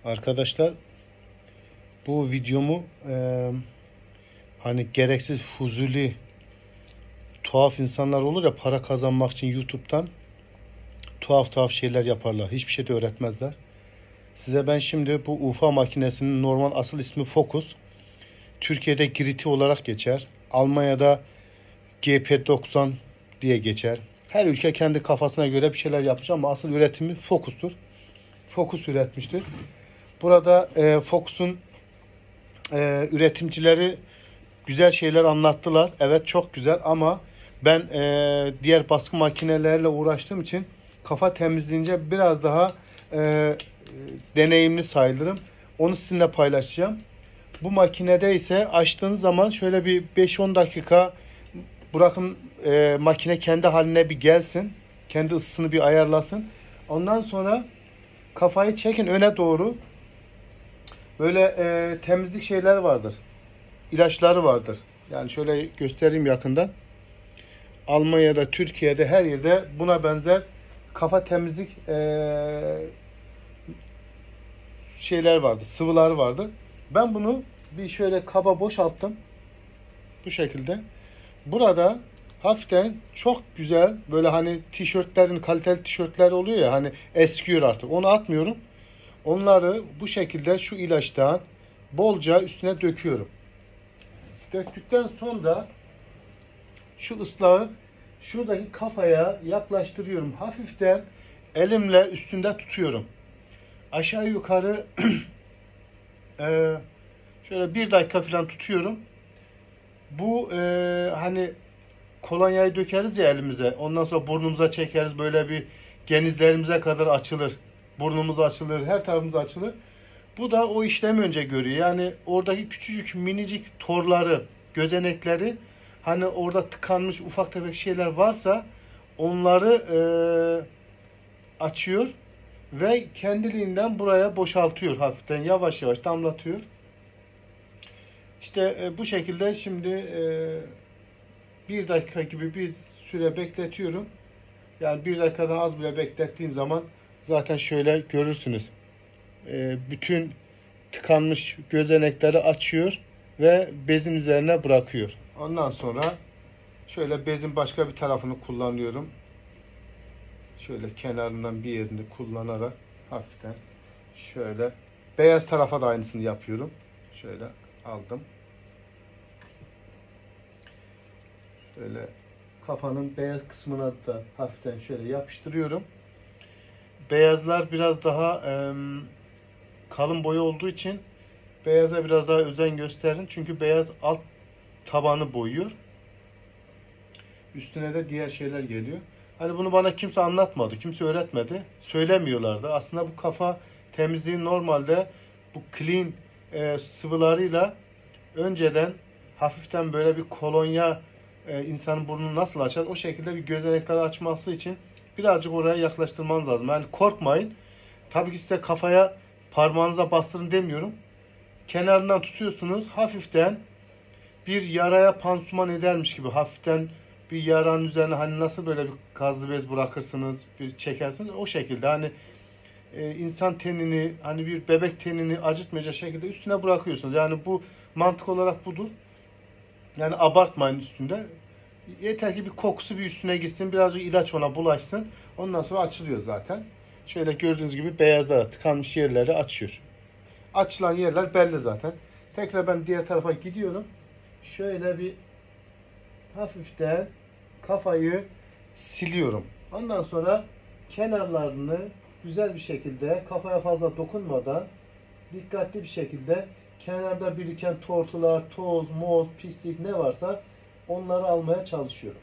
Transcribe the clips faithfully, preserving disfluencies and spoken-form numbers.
Arkadaşlar, bu videomu e, hani gereksiz fuzuli tuhaf insanlar olur ya, para kazanmak için YouTube'dan tuhaf tuhaf şeyler yaparlar. Hiçbir şey de öğretmezler. Size ben şimdi bu U F A makinesinin normal asıl ismi Focus. Türkiye'de Giriti olarak geçer. Almanya'da G P doksan diye geçer. Her ülke kendi kafasına göre bir şeyler yapmış ama asıl üretimi Focus'tur. Focus üretmiştir. Burada e, Focus'un e, üretimcileri güzel şeyler anlattılar. Evet, çok güzel ama ben e, diğer baskı makinelerle uğraştığım için kafa temizleyince biraz daha e, deneyimli sayılırım. Onu sizinle paylaşacağım. Bu makinede ise açtığınız zaman şöyle bir beş on dakika bırakın, e, makine kendi haline bir gelsin. Kendi ısısını bir ayarlasın. Ondan sonra kafayı çekin öne doğru. Böyle e, temizlik şeyler vardır. İlaçları vardır. Yani şöyle göstereyim yakından. Almanya'da, Türkiye'de her yerde buna benzer kafa temizlik e, şeyler vardı, sıvılar vardı. Ben bunu bir şöyle kaba boşalttım. Bu şekilde. Burada hafiften çok güzel böyle hani tişörtlerin, kaliteli tişörtler oluyor ya, hani eskiyor artık. Onu atmıyorum. Onları bu şekilde şu ilaçtan bolca üstüne döküyorum. Döktükten sonra şu ıslağı şuradaki kafaya yaklaştırıyorum. Hafiften elimle üstünde tutuyorum. Aşağı yukarı e, şöyle bir dakika falan tutuyorum. Bu e, hani kolonyayı dökeriz ya elimize. Ondan sonra burnumuza çekeriz. Böyle bir genizlerimize kadar açılır. Burnumuz açılır. Her tarafımız açılır. Bu da o işlemi önce görüyor. Yani oradaki küçücük minicik torları, gözenekleri, hani orada tıkanmış ufak tefek şeyler varsa onları e, açıyor ve kendiliğinden buraya boşaltıyor, hafiften yavaş yavaş damlatıyor. İşte e, bu şekilde şimdi e, bir dakika gibi bir süre bekletiyorum. Yani bir dakikadan az bile beklettiğim zaman zaten şöyle görürsünüz. E, bütün tıkanmış gözenekleri açıyor ve bezin üzerine bırakıyor. Ondan sonra şöyle bezin başka bir tarafını kullanıyorum. Şöyle kenarından bir yerini kullanarak hafiften şöyle beyaz tarafa da aynısını yapıyorum. Şöyle aldım. Şöyle kafanın beyaz kısmına da hafiften şöyle yapıştırıyorum. Beyazlar biraz daha e, kalın boya olduğu için beyaza biraz daha özen gösterin. Çünkü beyaz alt tabanı boyuyor. Üstüne de diğer şeyler geliyor. Hani bunu bana kimse anlatmadı, kimse öğretmedi. Söylemiyorlardı. Aslında bu kafa temizliği normalde bu clean e, sıvılarıyla önceden hafiften böyle bir kolonya e, insanın burnunu nasıl açar, o şekilde bir gözenekleri açması için birazcık oraya yaklaştırmanız lazım. Yani korkmayın. Tabii ki size kafaya parmağınıza bastırın demiyorum. Kenarından tutuyorsunuz. Hafiften bir yaraya pansuman edermiş gibi hafiften bir yaranın üzerine, hani nasıl böyle bir gazlı bez bırakırsınız, bir çekersiniz. O şekilde hani e, insan tenini, hani bir bebek tenini acıtmayacak şekilde üstüne bırakıyorsunuz. Yani bu mantık olarak budur. Yani abartmayın üstünde. Yeter ki bir kokusu bir üstüne gitsin. Birazcık ilaç ona bulaşsın. Ondan sonra açılıyor zaten. Şöyle gördüğünüz gibi beyazlar tıkanmış yerleri açıyor. Açılan yerler belli zaten. Tekrar ben diğer tarafa gidiyorum. Şöyle bir hafiften kafayı siliyorum. Ondan sonra kenarlarını güzel bir şekilde, kafaya fazla dokunmadan dikkatli bir şekilde kenarda biriken tortular, toz, moz, pislik ne varsa onları almaya çalışıyorum.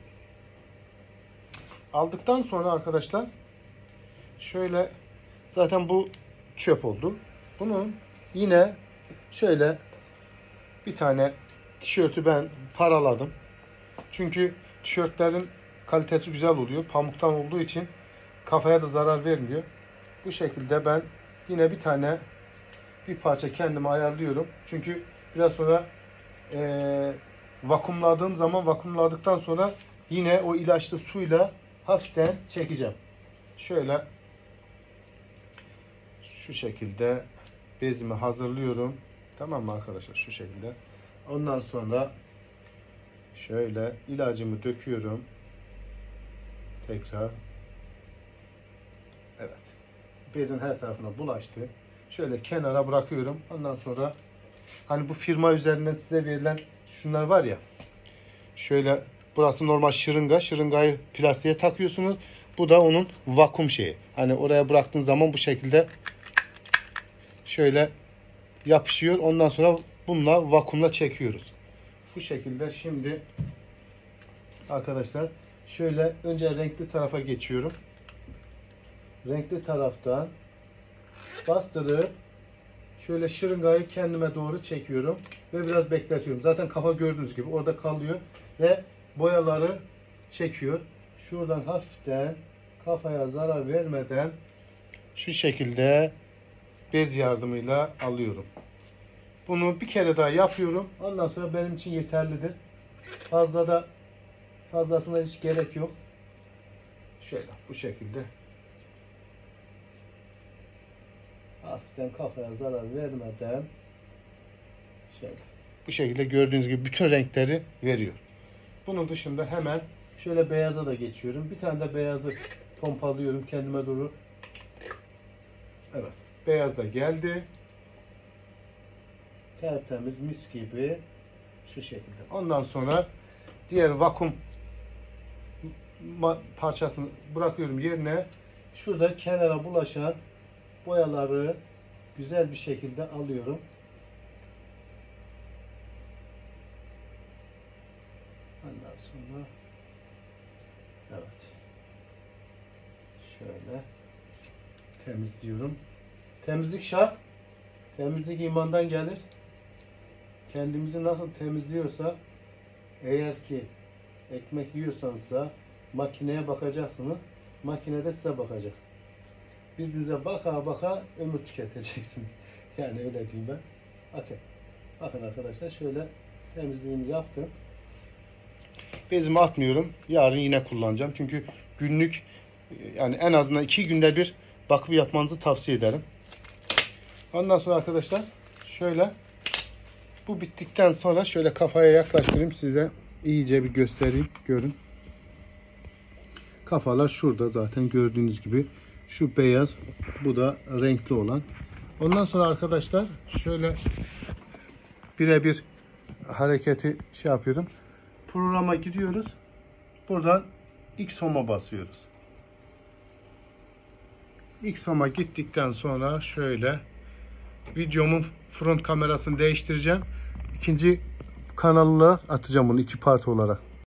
Aldıktan sonra arkadaşlar şöyle, zaten bu çöp oldu. Bunu yine şöyle bir tane tişörtü ben paraladım. Çünkü tişörtlerin kalitesi güzel oluyor. Pamuktan olduğu için kafaya da zarar vermiyor. Bu şekilde ben yine bir tane bir parça kendime ayarlıyorum. Çünkü biraz sonra e, vakumladığım zaman, vakumladıktan sonra yine o ilaçlı suyla hafiften çekeceğim. Şöyle şu şekilde bezimi hazırlıyorum. Tamam mı arkadaşlar? Şu şekilde. Ondan sonra şöyle ilacımı döküyorum. Tekrar. Evet. Bezin her tarafına bulaştı. Şöyle kenara bırakıyorum. Ondan sonra hani bu firma üzerinden size verilen şunlar var ya. Şöyle burası normal şırınga. Şırıngayı plastiğe takıyorsunuz. Bu da onun vakum şeyi. Hani oraya bıraktığın zaman bu şekilde şöyle yapışıyor. Ondan sonra bununla vakumla çekiyoruz. Bu şekilde şimdi arkadaşlar şöyle önce renkli tarafa geçiyorum. Renkli taraftan bastırıp şöyle şırıngayı kendime doğru çekiyorum ve biraz bekletiyorum. Zaten kafa gördüğünüz gibi orada kalıyor ve boyaları çekiyor. Şuradan hafiften kafaya zarar vermeden şu şekilde bez yardımıyla alıyorum. Bunu bir kere daha yapıyorum. Ondan sonra benim için yeterlidir. Fazla da fazlasına hiç gerek yok. Şöyle bu şekilde. Hafiften kafaya zarar vermeden şöyle. Bu şekilde gördüğünüz gibi bütün renkleri veriyor. Bunun dışında hemen şöyle beyaza da geçiyorum. Bir tane de beyazı pompalıyorum kendime doğru. Evet. Beyaz da geldi. Tertemiz mis gibi şu şekilde. Ondan sonra diğer vakum parçasını bırakıyorum yerine. Şurada kenara bulaşan boyaları güzel bir şekilde alıyorum. Ondan sonra evet. Şöyle temizliyorum. Temizlik şart. Temizlik imandan gelir. Kendimizi nasıl temizliyorsa, eğer ki ekmek yiyorsansa makineye bakacaksınız. Makine de size bakacak. Birbirinize baka baka ömür tüketeceksiniz. Yani öyle diyeyim ben. Bakın. Bakın arkadaşlar şöyle temizliğimi yaptım. Bezimi atmıyorum. Yarın yine kullanacağım. Çünkü günlük yani en azından iki günde bir bakım yapmanızı tavsiye ederim. Ondan sonra arkadaşlar şöyle bu bittikten sonra şöyle kafaya yaklaştırayım size iyice bir göstereyim. Görün. Kafalar şurada zaten gördüğünüz gibi. Şu beyaz, bu da renkli olan. Ondan sonra arkadaşlar şöyle birebir hareketi şey yapıyorum. Programa gidiyoruz. Buradan X Home'a basıyoruz. X Home'a gittikten sonra şöyle videomun front kamerasını değiştireceğim. İkinci kanalına atacağım bunu iki parça olarak.